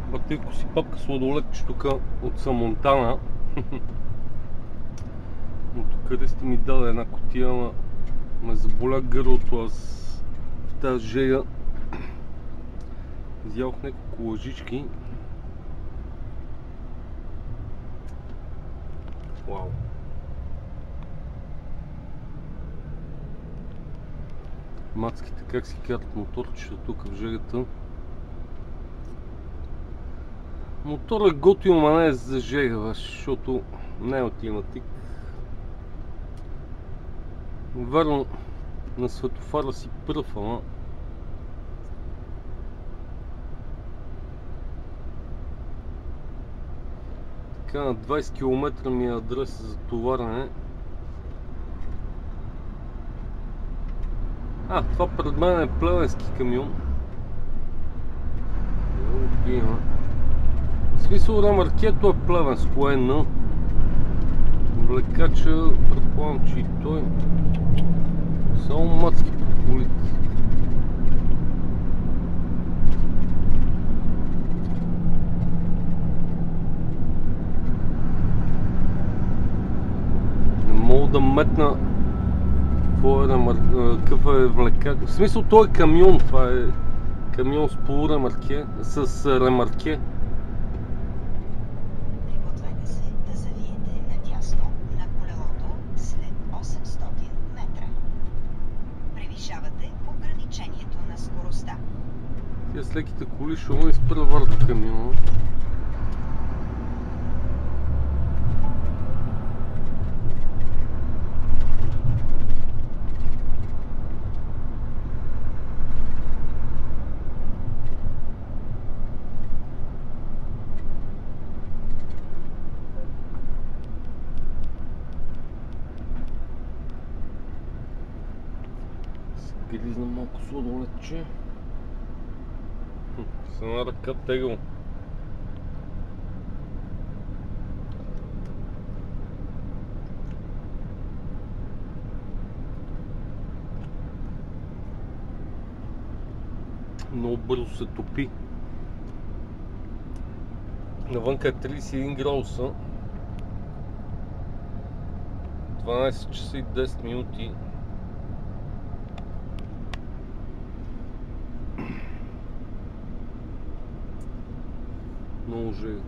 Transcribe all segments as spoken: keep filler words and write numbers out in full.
Батейко си папка сладолет тук от Самонтана. Но тук къде сте ми даде една кутия, ама ме заболя гърлото аз в тази жега. Изядох няколко лъжички. Вау! Мацките как си карат моторчета тук в жегата. Моторът е готин, ама не е за жега, защото няма климатик. Верно, на светофара си пръв, ама така на двайсет километра ми е адрес за товарене. А, това пред мен е плевенски камион. В смисъл ремаркето е плевенско, е на влекача, предполагам, че и той само мацки по колите. Не мога да метна какъв е влекач. В смисъл той е камион, това е камион с полуремарке, с ремарке. Пригответе се да завиете надясно на колелото след осемстотин метра. Превишавате ограничението на скоростта. Тия с леките коли ще ме изпреварят камиона. Гризна малко сладолетче. С една ръка тегъл. Много бързо се топи. Навънка е трийсет и един градуса. дванайсет часа и десет минути. Много жега.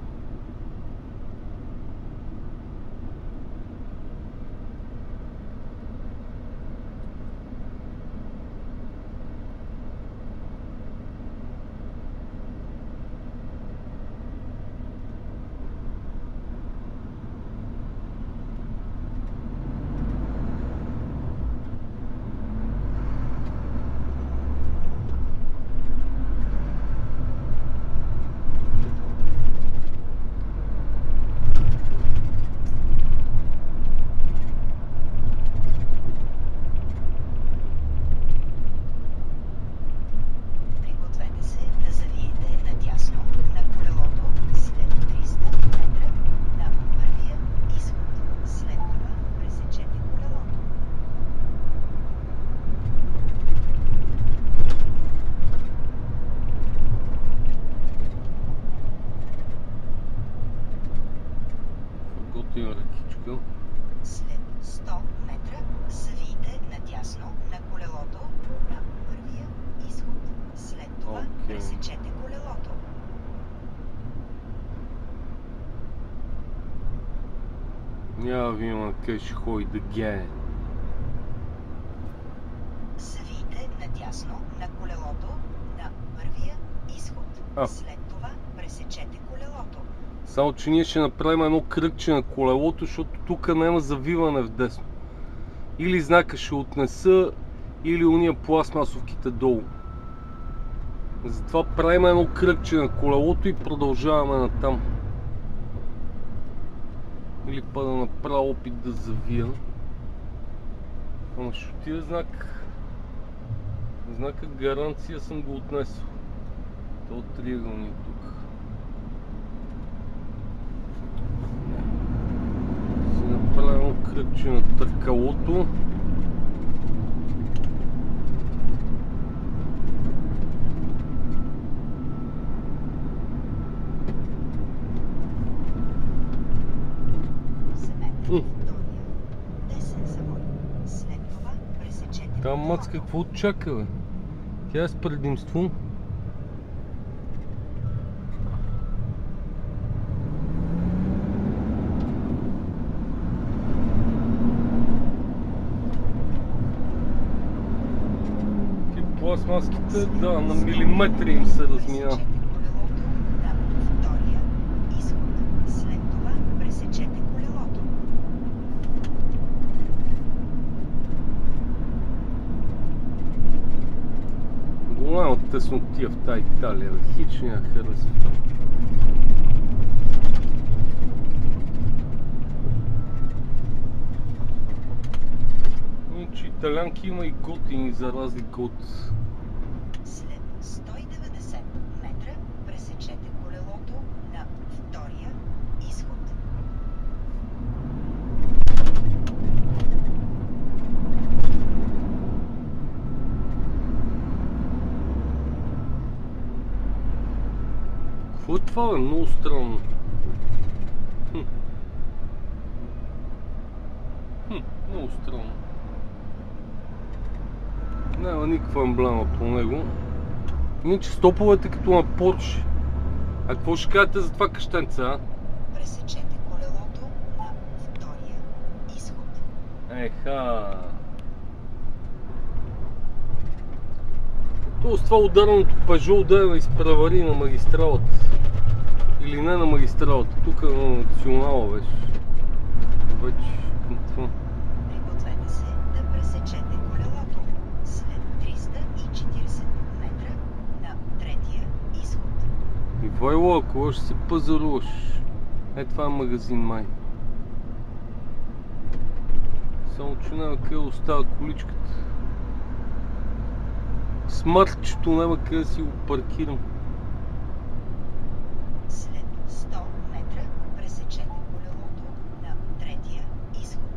След сто метра завийте надясно на колелото на първия изход. След това okay. пресечете колелото. Няма ви има къде ще ходи да гене. Завийте надясно на колелото на първия изход. А. След това пресечете колелото. Само, че ние ще направим едно кръгче на колелото, защото тук няма завиване вдесно. Или знака ще отнеса, или уния пластмасовките долу. Затова правим едно кръгче на колелото и продължаваме натам. Или па да направя опит да завия. Ама ще отиде знак. Знака гаранция съм го отнесъл. Това от триъгълния тук. Правилно кръгче на търкалото. Десен завой. След това пресечете. Там мац какво чака, бе? Тя е с предимство. Ти пластмаските, да, на милиметри им се размина. Голяма теснотия в тази Италия, бе. Хич няма харесва там. Иначе италянки има и готини, за разлика от... След сто и деветдесет метра пресечете колелото на втория изход. Какво е това, бе? Много странно. Хм. Хм, много странно. Няма никаква емблема по него. Иначе стоповете като на Порше. А какво ще кажете за това къщенце, а? Пресечете колелото на втория изход. Еха. Тоест това ударното Peugeot да ме изпревари на магистралата. Или не на магистралата, тук на национала беше. Вече към това. Пригответе се да пресечете колелото след триста и четиридесет метра на третия изход. Ивайло, ако ще се пазаруваш. Е, това е магазин май. Само че няма къде остава количката. Смартчето няма къде да си го паркирам. След сто метра пресечете колелото на третия изход.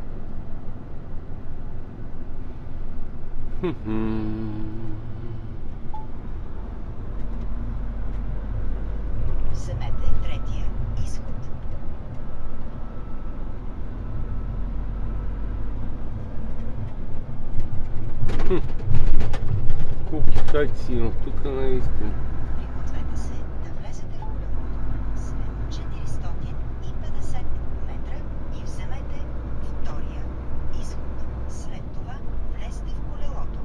Вземете третия изход. Колко китайци има, тук не е истина. Пригответе се да влезете в колелото след четиристотин и петдесет метра и вземете втория изход. След това влезте в колелото.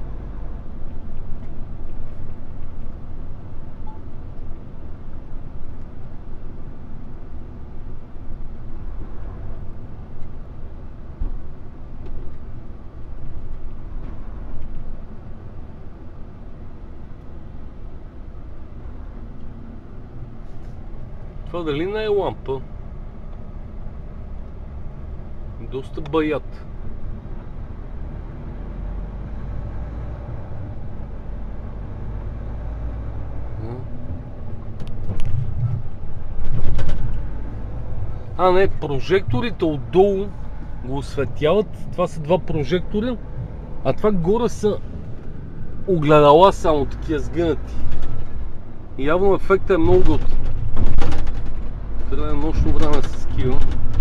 Това дали не е лампа? Доста баят. А, не, прожекторите отдолу го осветяват. Това са два прожектора, а това горе са огледала само такива сгънати. И явно ефектът е много готин. Трябва да е нощно време да се скива.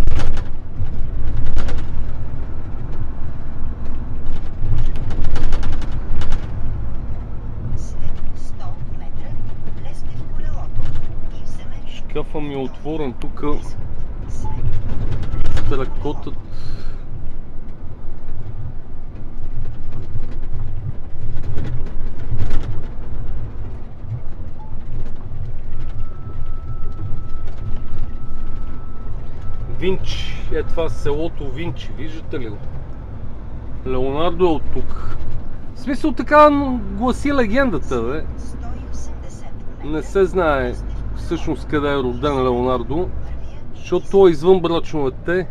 След сто метра влезте в колелото и вземете Шкафа ми е отворен тук. изход. След това Стракотът. Винчи, е това селото Винчи, виждате ли го? Леонардо е от тук. В смисъл така гласи легендата, бе. сто и осемдесет метра. Не се знае всъщност къде е роден Леонардо, защото той е извън брачно дете.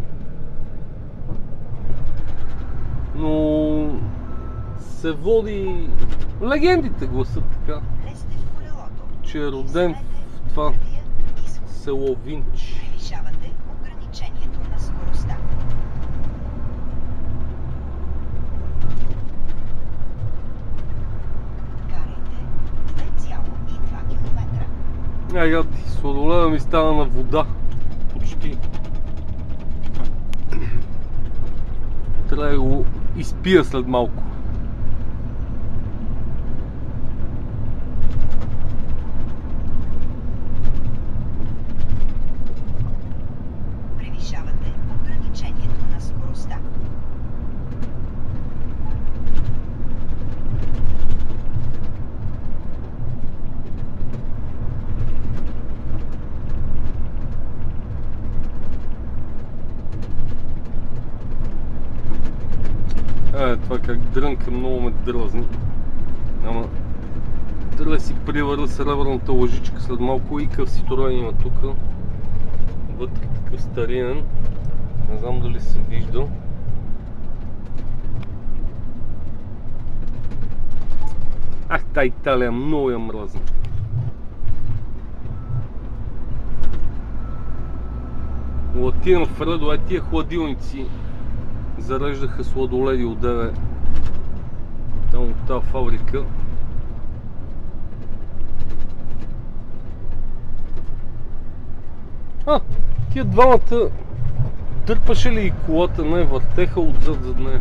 Но се води... Легендите гласат така, Влезте в колелото. че е роден в това Първия изход. село Винчи. Превишавате ограничението на скоростта. Карайте две цяло и два километра. Ай, ти, сладоледа ми стана на вода. Почти. Трябва да го изпия след малко. Превишавате ограничението на скоростта. Е, това как дрънка много ме дразни. Ама трябва да си привърля сребърната лъжичка след малко и къв Citroen има тук. Вътре такъв старинен. Не знам дали се вижда. Ах, та Италия много я мразна. Латина Фредо, е тия хладилници зареждаха сладоледи отдеве там от тази фабрика. А, тия двамата дърпаше ли и колата, не, въртеха отзад зад нея.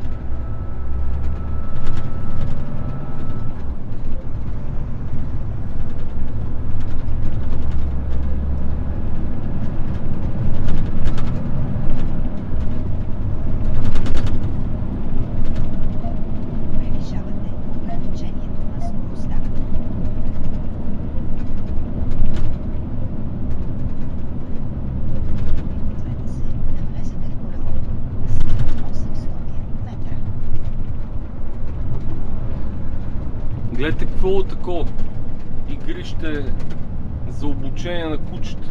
Гледайте какво е такова игрище за обучение на кучета.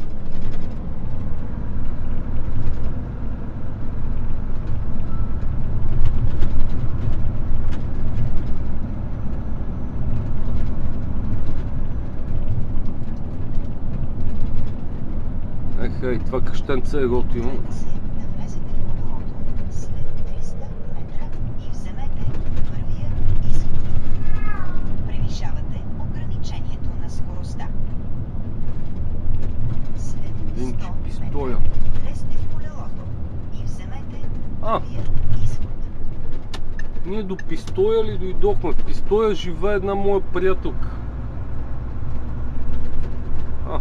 Еха, и това къщенце е готино. А, ние до Пистоя ли дойдохме? В Пистоя живее една моя приятелка. А.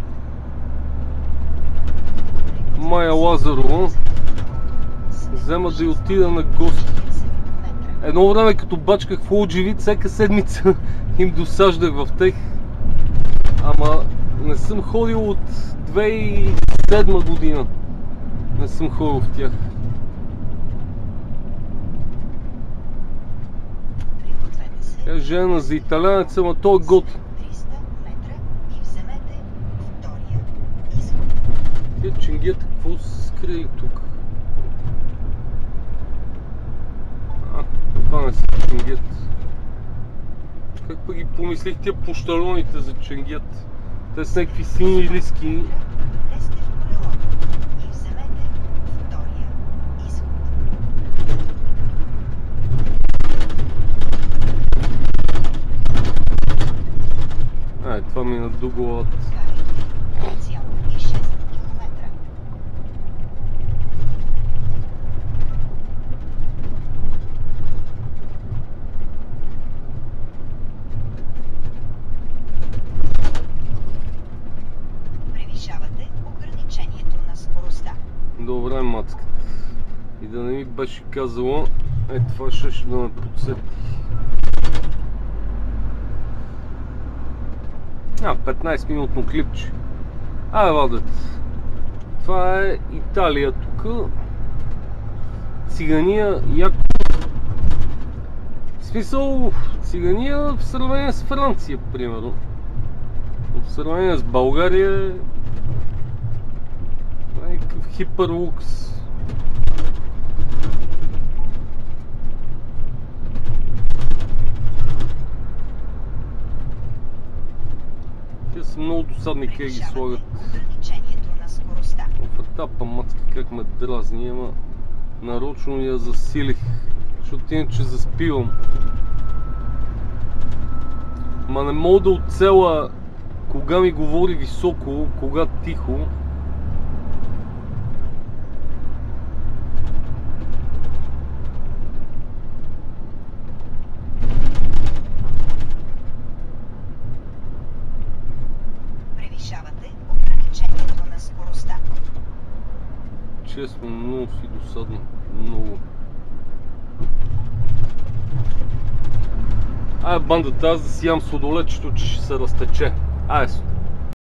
Майя Лазарова. Взема да й отида на гости. Едно време като бачках в Луджевит, всяка седмица им досаждах в тех. Ама не съм ходил от две хиляди и седма година. Не съм ходил в тях. Тя жена за италянец, ама той е готин. Тия ченгета, какво са скрили тук? А, това не са ченгет. Как па ги помислих тия пощалоните за ченгет? Те са някакви сини лиски. Ай, това ми наду главата. Превишавате ограничението на скоростта. Добре, мацката. И да не ми беше казала, е това ще да ме подсети. А, петнайсет минутно клипче. Абе, вадет. Това е Италия тук. Цигания яко. В смисъл, цигания в сравнение с Франция, примерно. В сравнение с България е някакъв хиперлукс. Те са много досадни, как ги слагат. В етапа мацка как ме дразни, ама нарочно я засилих, защото иначе заспивам. Ма не мога да оцеля кога ми говори високо, кога тихо. шест, много си досадно. Много. Ай, бандата, аз да си ям сладолечето, че ще се разтече. Ай,